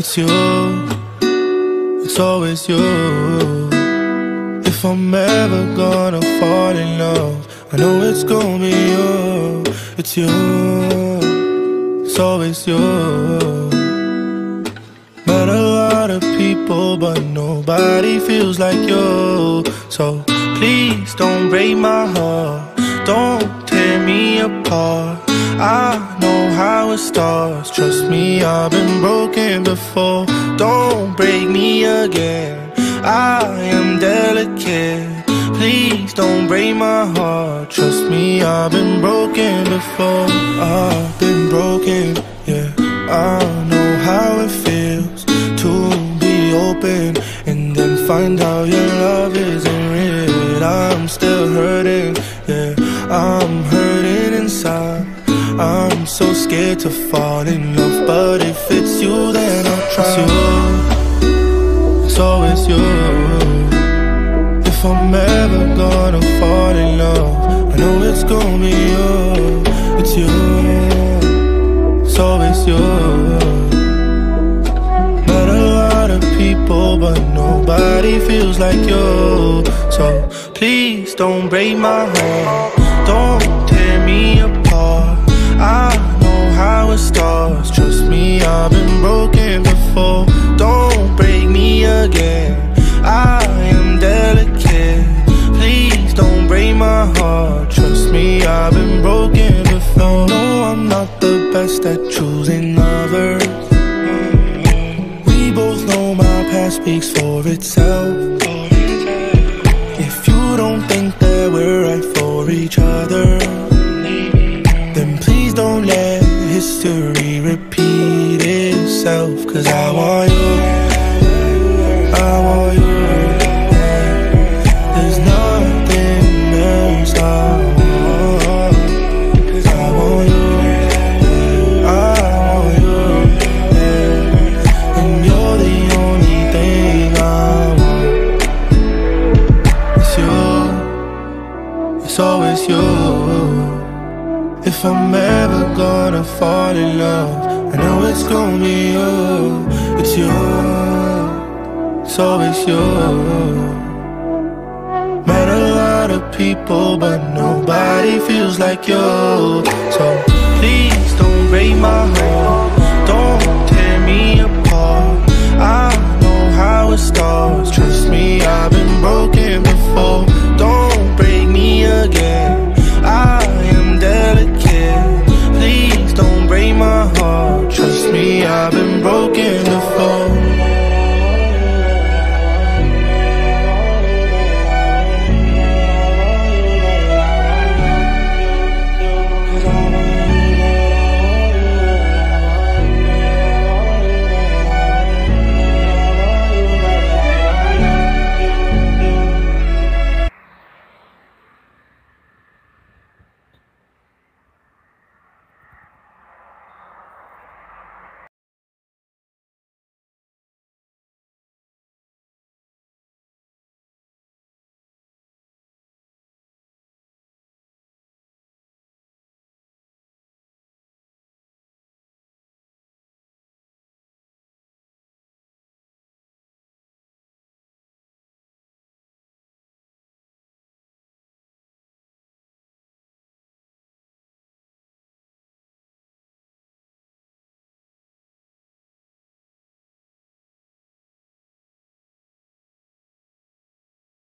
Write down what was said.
it's you, it's always you. If I'm ever gonna fall in love, I know it's gonna be you. It's you, it's always you. Met a lot of people, but nobody feels like you. So please don't break my heart, don't tear me apart. I know how it starts, trust me, I've been broken before. Don't break me again, I am delicate. Please don't break my heart, trust me, I've been broken before. I've been broken, yeah. I know how it feels to be open and then find out your love isn't real. I'm still hurting, yeah, I'm hurting inside. I'm so scared to fall in love, but if it's you, then I'll try. It's you, it's always you. If I'm ever gonna fall in love, I know it's gonna be you. It's you, it's always you. Met a lot of people, but nobody feels like you. So please don't break my heart, don't tear me apart. I know how it starts, trust me, I've been broken before. Don't break me again, I am delicate. Please don't break my heart, trust me, I've been broken before. No, I'm not the best at choosing lovers. We both know my past speaks for itself. If you don't think that we're right for each other, then please don't let history repeat itself. Cause I want you, I want you. There's nothing else I want. Cause I want you, I want you, yeah. And you're the only thing I want. It's you, it's always you. If I'm ever gonna fall in love, I know it's gonna be you. It's you, it's always you. Met a lot of people, but nobody feels like you. So please don't break my heart, don't tear me apart. I know how it starts, trust me, I've been broken before. Don't break me again, I am delicate. Please don't break my heart, trust me, I've been broken